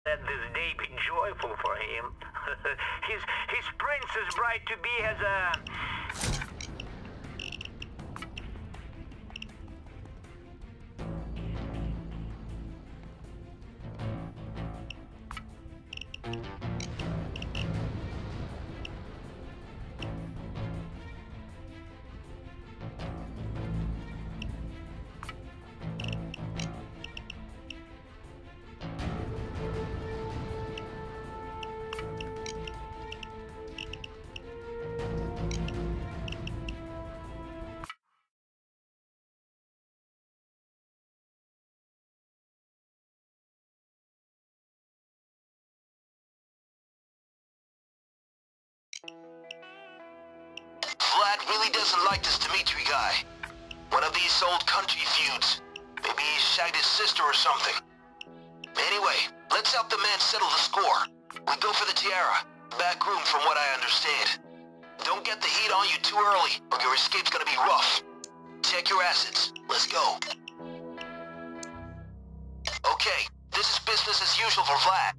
Let this day be joyful for him. his prince is bright to be as a... Vlad really doesn't like this Dmitri guy. One of these old country feuds. Maybe he shagged his sister or something. Anyway, let's help the man settle the score. We go for the Tiara. Back room from what I understand. Don't get the heat on you too early, or your escape's gonna be rough. Check your assets. Let's go. Okay, this is business as usual for Vlad.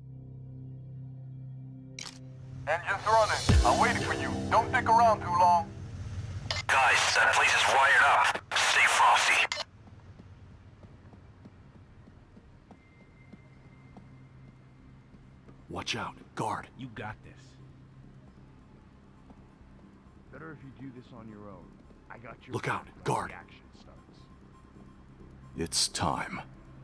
Engine's running. I'm waiting for you. Don't stick around too long. Guys, that place is wired up. Stay frosty. Watch out. Guard. You got this. Better if you do this on your own. I got your Look out. back when Guard. the action starts. It's time.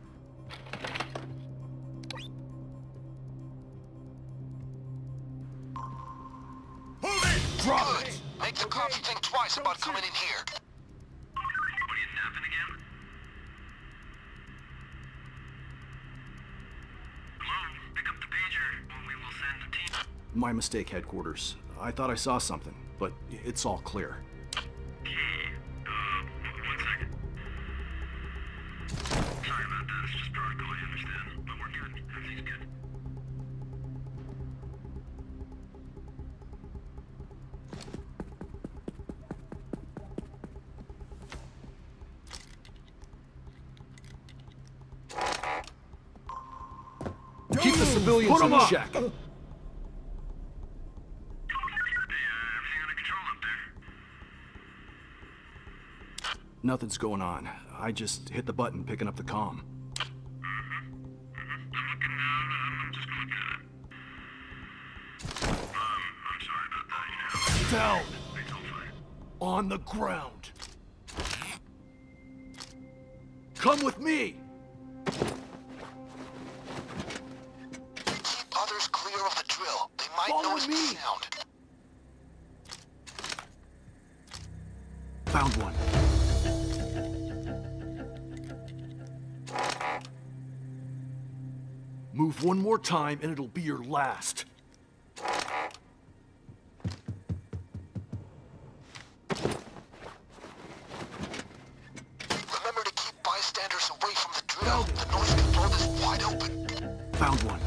Drop it! Make the cops think twice about coming in here. What are you napping again? Hello? Pick up the pager, or we will send a team. My mistake, headquarters. I thought I saw something, but it's all clear. Okay, 1 second. Sorry about that, it's just protocol, I understand. But we're good, everything's good. Keep the civilians in check. Hey, everything under control up there? Nothing's going on. I just hit the button picking up the comm. I'm looking now, I'm just looking at it. I'm sorry about that, you know. Down! It's all fine. On the ground! Come with me! Keep others clear of the drill. They might Follow notice the me. sound. Found one. Move one more time and it'll be your last. Remember to keep bystanders away from the drill. The noise can blow this wide open. Found one.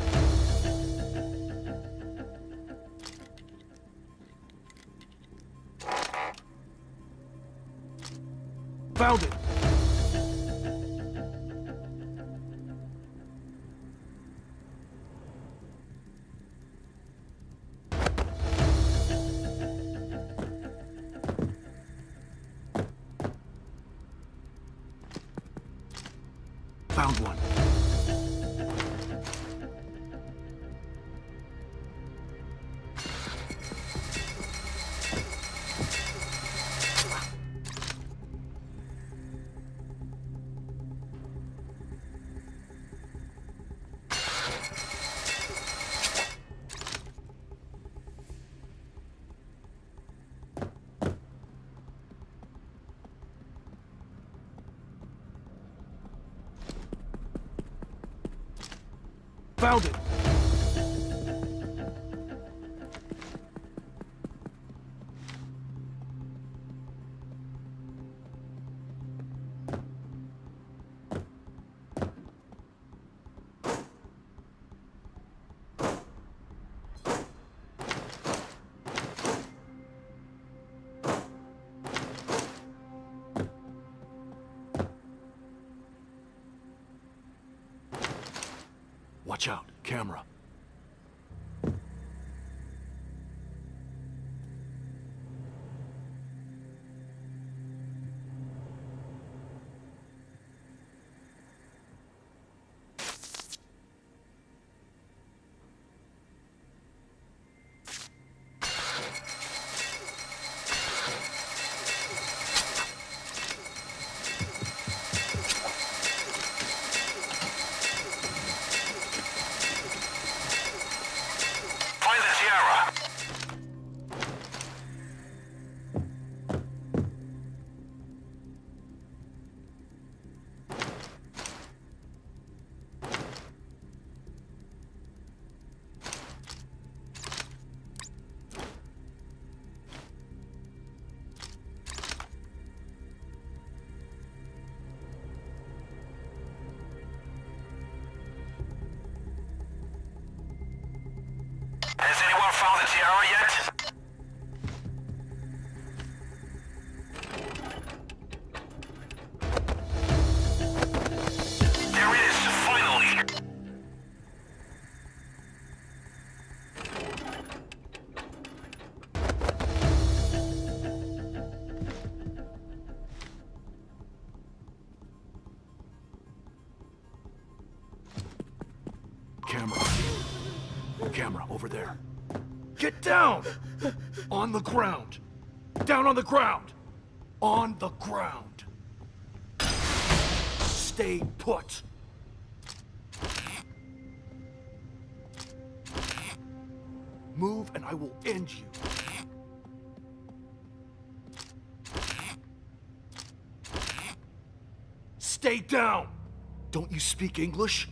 Found it! Found one. Found it! Watch out. camera. Find the Sierra. Has anyone found the Sierra yet? There it is, finally! Camera. Camera, over there. Get down! On the ground. Down on the ground. On the ground. Stay put. Move and I will end you. Stay down! Don't you speak English?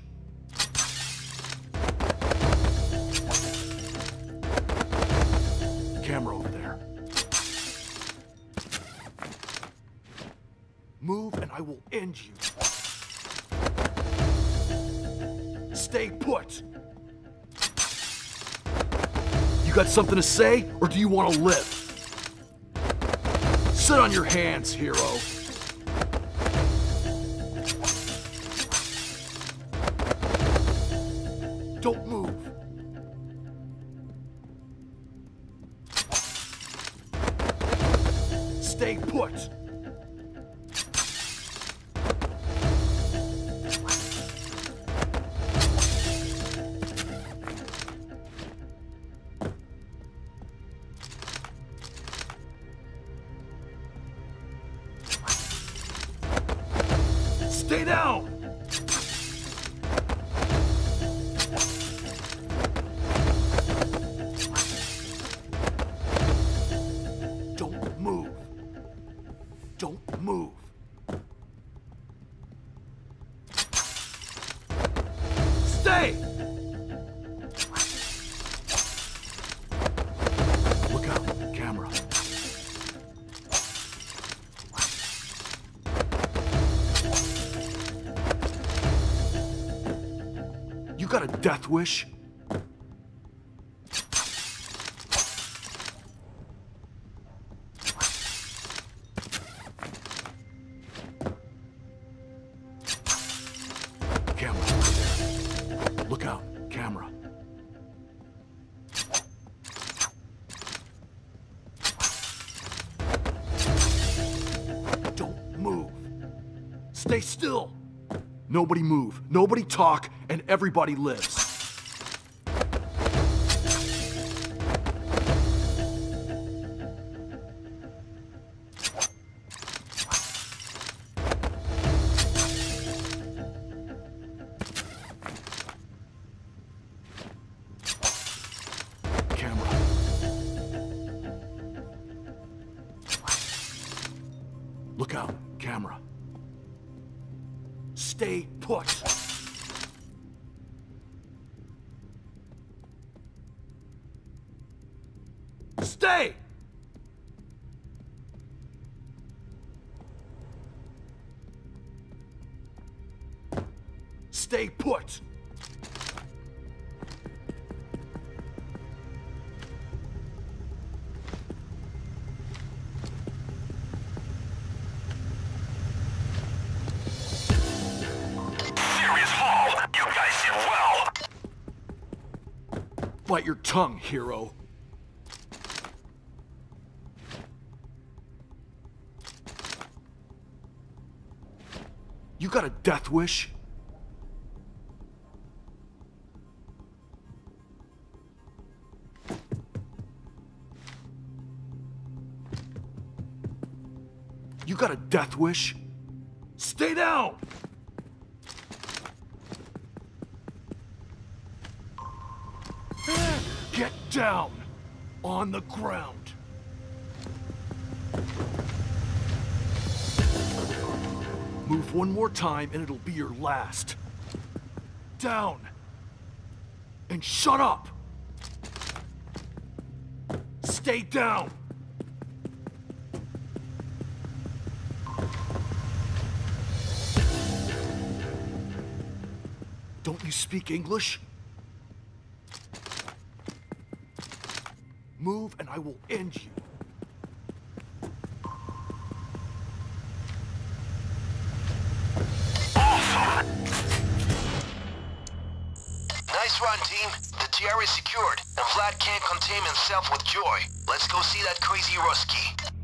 Camera over there. Move and I will end you. Stay put. You got something to say, or do you want to live? Sit on your hands, hero. Don't move. Stay put. Stay down. Don't move. Don't move. Stay! Look out, camera. You got a death wish? Camera over there. Look out, camera. Don't move. Stay still. Nobody move, nobody talk, and everybody lives. Camera. Look out, camera. Stay put. Stay! Stay put. Serious fall. You guys did well. Bite your tongue, hero. You got a death wish? You got a death wish? Stay down! Get down! On the ground! Move one more time and it'll be your last. Down! And shut up! Stay down! Don't you speak English? Move and I will end you. Nice run, team. The TR is secured, and Vlad can't contain himself with joy. Let's go see that crazy Rusky.